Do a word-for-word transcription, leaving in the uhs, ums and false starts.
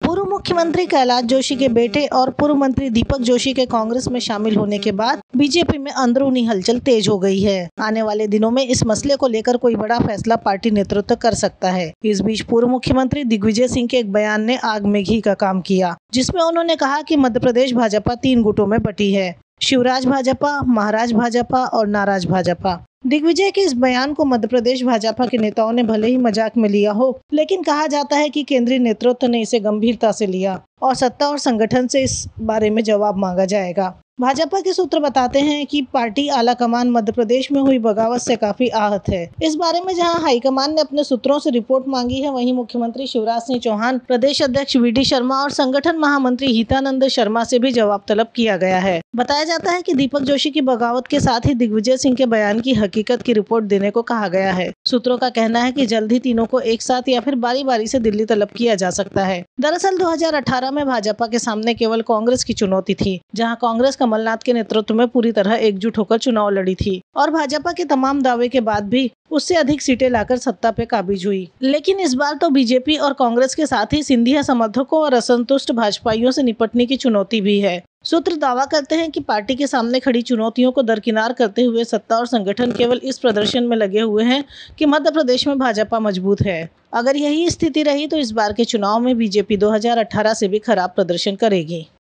पूर्व मुख्यमंत्री कैलाश जोशी के बेटे और पूर्व मंत्री दीपक जोशी के कांग्रेस में शामिल होने के बाद बीजेपी में अंदरूनी हलचल तेज हो गई है। आने वाले दिनों में इस मसले को लेकर कोई बड़ा फैसला पार्टी नेतृत्व कर सकता है। इस बीच पूर्व मुख्यमंत्री दिग्विजय सिंह के एक बयान ने आग में घी का काम किया, जिसमें उन्होंने कहा कि मध्य प्रदेश भाजपा तीन गुटों में बटी है, शिवराज भाजपा, महाराज भाजपा और नाराज भाजपा। दिग्विजय के इस बयान को मध्य प्रदेश भाजपा के नेताओं ने भले ही मजाक में लिया हो, लेकिन कहा जाता है कि केंद्रीय नेतृत्व ने इसे गंभीरता से लिया और सत्ता और संगठन से इस बारे में जवाब मांगा जाएगा। भाजपा के सूत्र बताते हैं कि पार्टी आला कमान मध्य प्रदेश में हुई बगावत से काफी आहत है। इस बारे में जहां हाईकमान ने अपने सूत्रों से रिपोर्ट मांगी है, वहीं मुख्यमंत्री शिवराज सिंह चौहान, प्रदेश अध्यक्ष वी डी शर्मा और संगठन महामंत्री हितानंद शर्मा से भी जवाब तलब किया गया है। बताया जाता है कि दीपक जोशी की बगावत के साथ ही दिग्विजय सिंह के बयान की हकीकत की रिपोर्ट देने को कहा गया है। सूत्रों का कहना है कि जल्द ही तीनों को एक साथ या फिर बारी बारी से दिल्ली तलब किया जा सकता है। दरअसल दो हजार अठारह में भाजपा के सामने केवल कांग्रेस की चुनौती थी, जहां कांग्रेस कमलनाथ के नेतृत्व में पूरी तरह एकजुट होकर चुनाव लड़ी थी और भाजपा के तमाम दावे के बाद भी उससे अधिक सीटें लाकर सत्ता पे काबिज हुई। लेकिन इस बार तो बीजेपी और कांग्रेस के साथ ही सिंधिया समर्थकों और असंतुष्ट भाजपाइयों से निपटने की चुनौती भी है। सूत्र दावा करते हैं कि पार्टी के सामने खड़ी चुनौतियों को दरकिनार करते हुए सत्ता और संगठन केवल इस प्रदर्शन में लगे हुए हैं कि मध्य प्रदेश में भाजपा मजबूत है। अगर यही स्थिति रही तो इस बार के चुनाव में बीजेपी दो हजार अठारह से भी खराब प्रदर्शन करेगी।